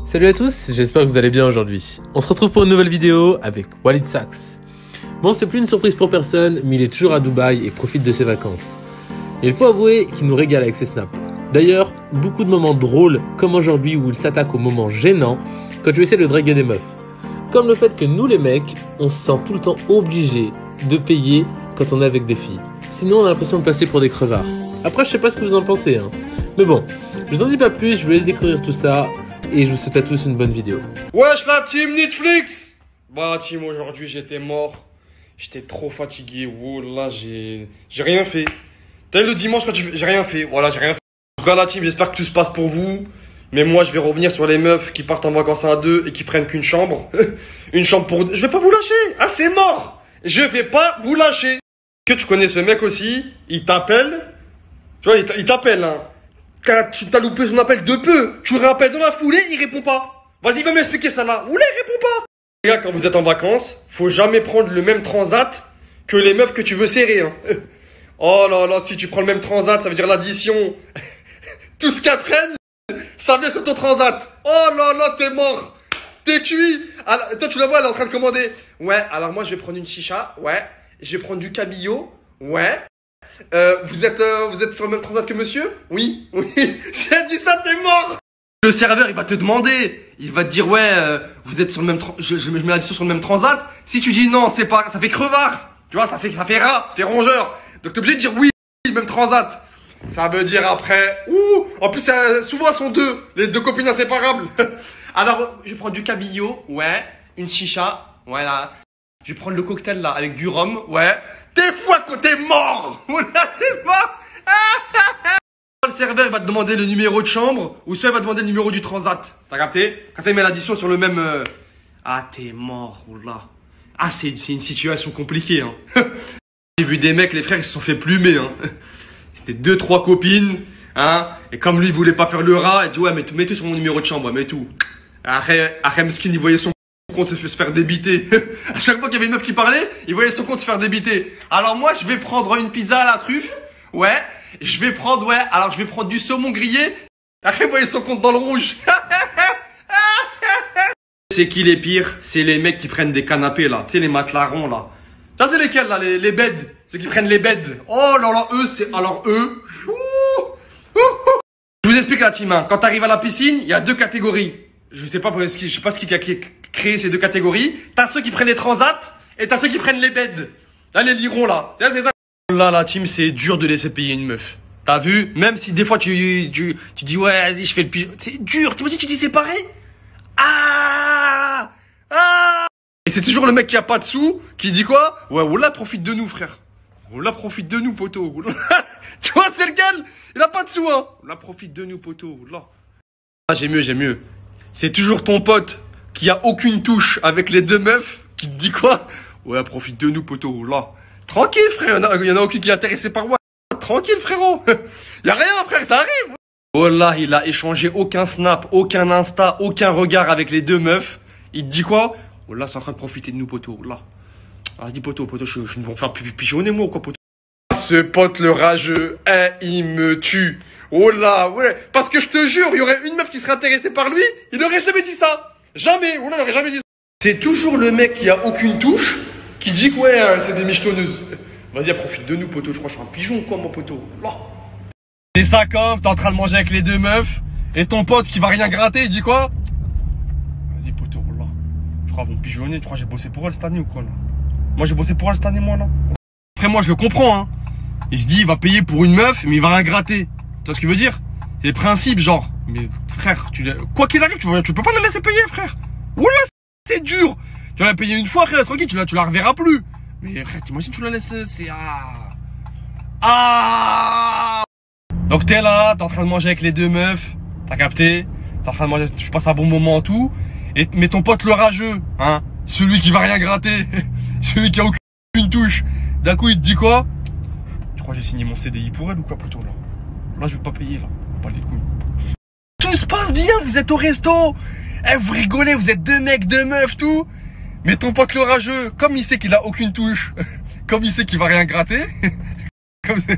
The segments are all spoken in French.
Salut à tous, j'espère que vous allez bien aujourd'hui. On se retrouve pour une nouvelle vidéo avec Walid Saks. Bon, c'est plus une surprise pour personne, mais il est toujours à Dubaï et profite de ses vacances. Et il faut avouer qu'il nous régale avec ses snaps. D'ailleurs, beaucoup de moments drôles, comme aujourd'hui où il s'attaque aux moments gênants quand tu essaies de draguer des meufs. Comme le fait que nous les mecs, on se sent tout le temps obligé de payer quand on est avec des filles. Sinon on a l'impression de passer pour des crevards. Après je sais pas ce que vous en pensez hein. Mais bon, je vous en dis pas plus, je vous laisse découvrir tout ça. Et je vous souhaite à tous une bonne vidéo. Wesh la team Netflix. Bah team, aujourd'hui j'étais mort. J'étais trop fatigué. Oh là, j'ai rien fait. T'as le dimanche quand j'ai rien fait. Voilà, j'ai rien fait. En tout cas la team, j'espère que tout se passe pour vous. Mais moi je vais revenir sur les meufs qui partent en vacances à deux et qui prennent qu'une chambre. Une chambre pour deux. Je vais pas vous lâcher. Ah c'est mort. Je vais pas vous lâcher. Que tu connais ce mec aussi. Il t'appelle. Tu vois, il t'appelle hein. Quand tu t'as loupé son appel de peu, tu le rappelles dans la foulée, il répond pas. Vas-y, va m'expliquer ça là. Oula, il répond pas. Les gars, quand vous êtes en vacances, faut jamais prendre le même transat que les meufs que tu veux serrer. Hein. Oh là là, si tu prends le même transat, ça veut dire l'addition. Tout ce qu'elles prennent, ça vient sur ton transat. Oh là là, t'es mort. T'es cuit. Alors, toi, tu la vois, elle est en train de commander. Ouais, alors moi, je vais prendre une chicha. Ouais. Je vais prendre du cabillaud. Ouais. Vous êtes sur le même transat que monsieur? Oui, oui. Si elle dit ça, t'es mort. Le serveur, il va te demander. Il va te dire, ouais, vous êtes sur le même je mets l'addition sur le même transat. Si tu dis non, c'est pas, ça fait crevard. Tu vois, ça fait rat, ça fait rongeur. Donc t'es obligé de dire oui, le même transat. Ça veut dire après, ouh, en plus, souvent elles sont deux. Les deux copines inséparables. Alors, je vais prendre du cabillaud, ouais. Une chicha, voilà. Je vais prendre le cocktail là, avec du rhum, ouais. Des fois que t'es mort. Oula, t'es mort. Le serveur va te demander le numéro de chambre ou soit il va te demander le numéro du transat. T'as capté? Quand ça il met l'addition sur le même... Ah, t'es mort, oula. Ah, c'est une situation compliquée. Hein. J'ai vu des mecs, les frères, ils se sont fait plumer. Hein. C'était 2-3 copines. Hein. Et comme lui, il voulait pas faire le rat, il dit ouais, mets tout sur mon numéro de chambre, ouais, mets tout. Après, Meskin, il voyait son compte se faire débiter. À chaque fois qu'il y avait une meuf qui parlait, il voyait son compte se faire débiter. Alors moi, je vais prendre une pizza à la truffe. Ouais. Je vais prendre, ouais. Alors je vais prendre du saumon grillé. Après, vous voyez son compte dans le rouge. C'est qui les pires? C'est les mecs qui prennent des canapés là. Tu sais, les matelas ronds là. Ça, c'est lesquels là? Les beds. Ceux qui prennent les beds. Oh là là, eux, c'est. Alors eux. Je vous explique la team. Hein. Quand t'arrives à la piscine, il y a deux catégories. Je sais pas ce qui a créé ces deux catégories. T'as ceux qui prennent les transats et t'as ceux qui prennent les beds. Là, les lirons là. C'est ça. Là, la team, c'est dur de laisser payer une meuf. T'as vu? Même si des fois tu dis ouais, vas-y, je fais le pigeon. C'est dur. T'imagines, tu dis c'est pareil? Ah! Ah! Et c'est toujours le mec qui a pas de sous qui dit quoi? Ouais, oula, profite de nous, frère. Oula, profite de nous, poteau. Tu vois, c'est lequel? Il a pas de sous, hein. Oula, profite de nous, poteau. Oula. Ah, j'ai mieux. C'est toujours ton pote qui a aucune touche avec les deux meufs qui te dit quoi? Ouais, profite de nous, poteau. Là. Tranquille, frère. Il y en a aucune qui est intéressée par moi. Tranquille, frérot. Y a rien, frère, ça arrive. Oh là, il a échangé aucun snap, aucun insta, aucun regard avec les deux meufs. Il te dit quoi? Oh là, c'est en train de profiter de nous, poteau. Là. Vas-y, poteau, je vais me faire pigeonner, moi, ou quoi, poteau? Ce pote, le rageux, il me tue. Oh là, ouais. Parce que je te jure, il y aurait une meuf qui serait intéressée par lui, il n'aurait jamais dit ça. Jamais. Oh là, il n'aurait jamais dit ça. C'est toujours le mec qui a aucune touche qui dit que ouais, c'est des michetonneuses. Vas-y, profite de nous, poteau. Je crois que je suis un pigeon ou quoi, mon poteau. Là. C'est ça comme, t'es en train de manger avec les deux meufs et ton pote qui va rien gratter, il dit quoi? Vas-y, poteau, là. Je crois qu'ils vont pigeonner. Tu crois que j'ai bossé pour elle cette année ou quoi, là? Moi, j'ai bossé pour elle cette année, moi, là. Après, moi, je le comprends, hein. Il se dit, il va payer pour une meuf, mais il va rien gratter. Tu vois ce qu'il veut dire? C'est le principe, genre. Mais frère, quoi qu'il arrive, tu peux pas la laisser payer, frère. Oula, c'est dur. Tu vas la payer une fois, frère, tranquille, tu la reverras plus. Mais frère, t'imagines, tu la laisses, c'est... Donc t'es là, t'es en train de manger avec les deux meufs. T'as capté? T'es en train de manger, tu passes un bon moment et tout. Mais ton pote le rageux, hein, celui qui va rien gratter, celui qui a aucune touche. D'un coup, il te dit quoi? Tu crois que j'ai signé mon CDI pour elle ou quoi, plutôt, là? Là, je vais pas payer, là. Pas les couilles. Tout se passe bien, vous êtes au resto. Eh, vous rigolez, vous êtes deux mecs, deux meufs, tout. Mais ton pote le rageux, comme il sait qu'il a aucune touche, comme il sait qu'il va rien gratter,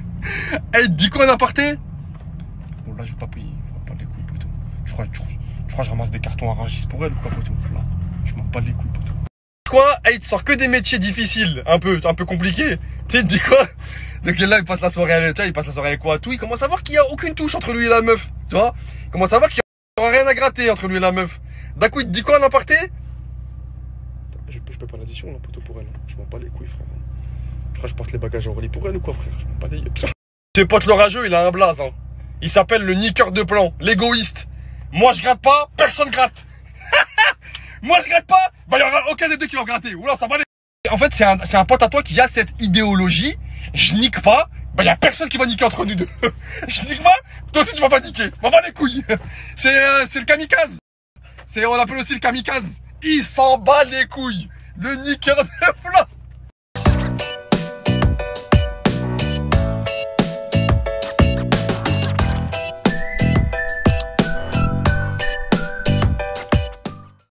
il te dit quoi en aparté? Bon, là, je vais pas payer. Pas les couilles, plutôt. Je crois Je crois que je ramasse des cartons à Rungis pour elle ou quoi, poteau. Là, je m'en bats les couilles, poteau. Quoi? Il te sort que des métiers difficiles, un peu compliqués. Tu sais, il te dit quoi? Donc là, il passe la soirée avec, il passe la soirée avec quoi? Tout. Il commence à voir qu'il y a aucune touche entre lui et la meuf. Tu vois? Il commence à voir qu'il y aura rien à gratter entre lui et la meuf. D'un coup, il te dit quoi en aparté? Je peux pas l'addition, là, poteau, pour elle. Je m'en bats les couilles, frère. Je crois que je porte les bagages en relis pour elle ou quoi, frère? Je m'en bats les couilles. Ce pote le rageux, il a un blaze, hein. Il s'appelle le niqueur de plan, l'égoïste. Moi, je gratte pas, personne gratte. Moi, je gratte pas, bah, il y aura aucun des deux qui va gratter. Oula, ça va les... En fait, c'est un pote à toi qui a cette idéologie. Je nique pas, bah, il y a personne qui va niquer entre nous deux. Je nique pas, toi aussi, tu vas pas niquer. M'en va les couilles. C'est le kamikaze. On l'appelle aussi le kamikaze. Il s'en bat les couilles. Le niqueur de plan.